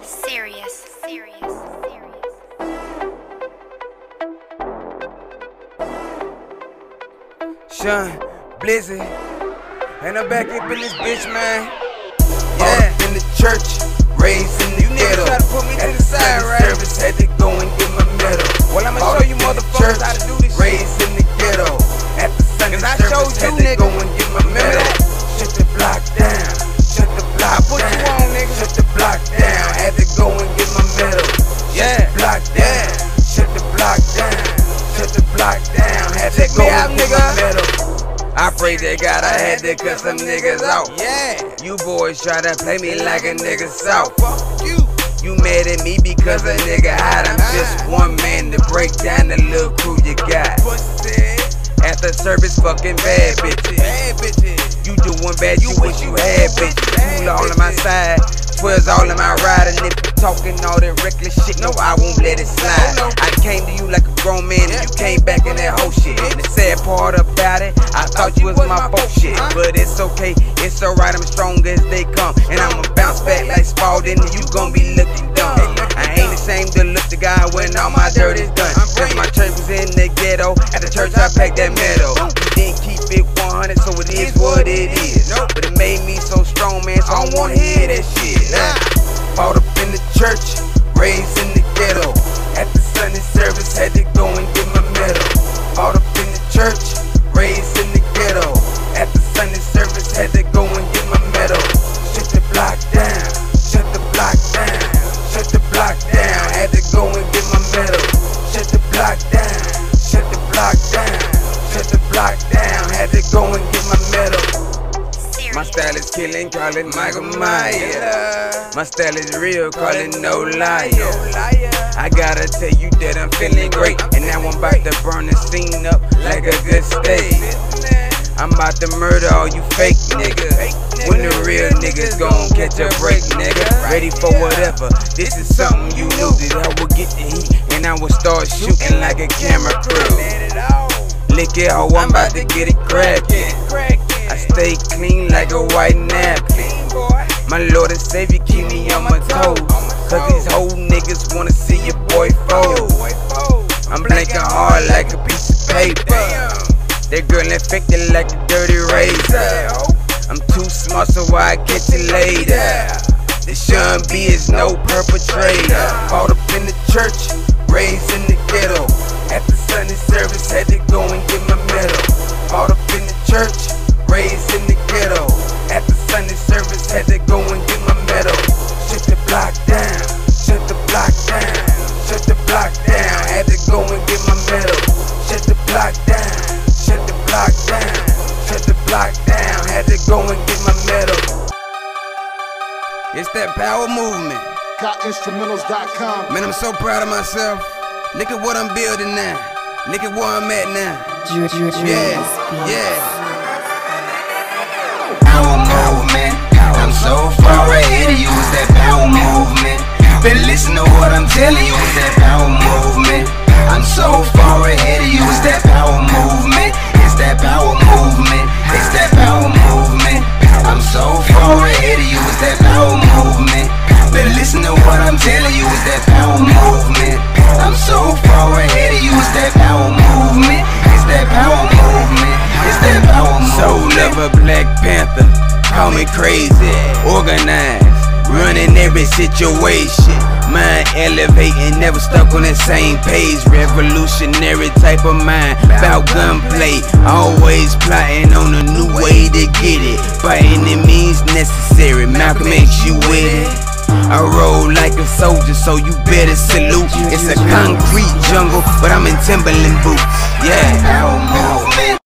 Serious. Sean, Blizzy, and I'm back up in this bitch, man. Yeah, in the church, raised in the ghetto. You niggas try to put me to the side, right? Service had to go and get my medal. Well, I'ma show you motherfuckers how to do this shit. Raised in the ghetto. At the Sunday service, had to go and get my medal. Shut the block down. Shut the block down. Put you on, nigga. Shut the block down. Had to go and get my medal. Yeah. Block down. Shut the block down. Shut the block down. Had to go and get my medal. I pray to God I had to cut some niggas out. Yeah. You boys try to play me like a nigga south. Fuck you. You mad at me because a nigga hot. I'm just one man to break down the little crew you got. After service, fucking bad bitches. You doing bad, you wish you had bitches. You all on my side, 12's all in my ride. And if you talking all that reckless shit, no, I won't let it slide. I came to you like a grown man and you came back in that whole shit. And the sad part about it, I thought you was my bullshit. But it's okay, it's alright, I'm strong as they come. And I'ma bounce back like Spalding and you gon' be looking dumb. I ain't ashamed to look the guy when all my dirt is done. Cause my church was in the ghetto, at the church I packed that medal. You didn't keep it 100, so it is what it is. But it made me so strong, man, so I don't wanna hear that shit. Bought up in the church, raised in the ghetto. At the Sunday service, had to go and get my medal. Bought up in the church, raised in the ghetto. At the Sunday service, had to go and get my medal. Shut the block down, shut the block down, shut the block down. Had to go and get my medal. Shut the block down, shut the block down, shut the block down. Had to go and get my medal. My style is killing, call it Michael Myers. My style is real, call it no liar. I gotta tell you that I'm feeling great, and now I'm about to burn the scene up like a good steak. I'm about to murder all you fake niggas. When the real niggas gon' catch a break, nigga. Ready for whatever. This is something you knew that I would get the heat, and I will start shooting like a camera crew. Lick it, ho, I'm about to get it crackin'. I stay clean like a white napkin. My Lord and Savior keep me on my toes. Cause these whole niggas wanna see your boy fold. I'm blinking hard like a piece of paper. That girl infected like a dirty razor. I'm too smart so I catch it later. This Sean B is no perpetrator. Bought up in the church, raised in the ghetto. At the Sunday service, had to go and get my medal. Bought up in the church, raised in the ghetto. At the Sunday service, had to go and get my medal. Shut the block down, shut the block down, shut the block down. Had to go and get my medal. Shut the block down, shut the block down, shut the block down. Had to go and get my medal. It's that power movement. GotInstrumentals.com. Man, I'm so proud of myself. Look at what I'm building now. Look at where I'm at now. Yeah. Power, man. I'm so far ahead of you. It's that power movement. Better listen to what I'm telling you. It's that power movement. I'm so far ahead of you. It's that power movement. It's that power movement. It's that power movement. I'm so far ahead of you. It's that power movement. Better listen to what I'm telling you. It's that power movement. I'm so far ahead of you. It's that power movement. It's that power movement. It's that power movement. Soul of a Black Panther. Call me crazy, organized, running every situation. Mind elevating, never stuck on the same page. Revolutionary type of mind, bout gunplay. Always plotting on a new way to get it. By any means necessary, Malcolm X, you with it. I roll like a soldier, so you better salute. It's a concrete jungle, but I'm in Timberland boots. Yeah. Power movement.